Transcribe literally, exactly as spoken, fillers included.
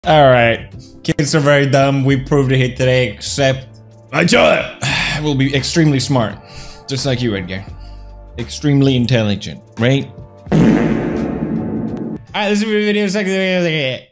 Alright. Kids are very dumb. We proved it today, except my child will be extremely smart. Just like you, Edgar. Extremely intelligent, right? Alright, this is the video.